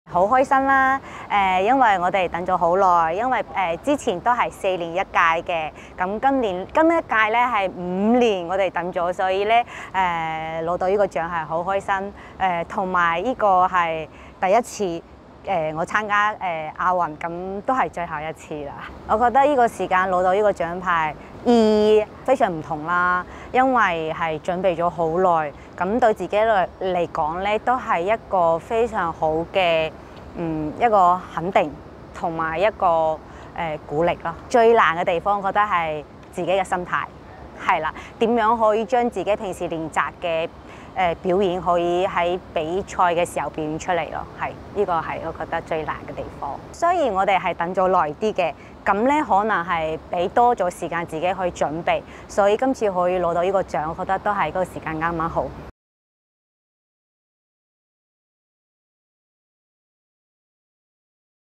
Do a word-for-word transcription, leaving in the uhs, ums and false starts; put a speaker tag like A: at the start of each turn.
A: 好開心啦！誒，因為我哋等咗好耐，因為誒之前都係四年一屆嘅，咁今年今一屆咧係五年我哋等咗，所以咧誒攞到呢個獎係好開心。誒同埋呢個係第一次誒我參加誒亞運，咁都係最後一次啦。我覺得呢個時間攞到呢個獎牌意義非常唔同啦，因為係準備咗好耐，咁對自己嚟嚟講咧都係一個非常好嘅。嗯，一個肯定同埋一個誒、呃、鼓勵咯。最難嘅地方，我覺得係自己嘅心態，係啦，點樣可以將自己平時練習嘅誒表演，可以喺比賽嘅時候表現出嚟咯。係呢、呢個係我覺得最難嘅地方。雖然我哋係等咗耐啲嘅，咁咧可能係俾多咗時間自己去準備，所以今次可以攞到呢個獎，我覺得都係嗰個時間啱啱好。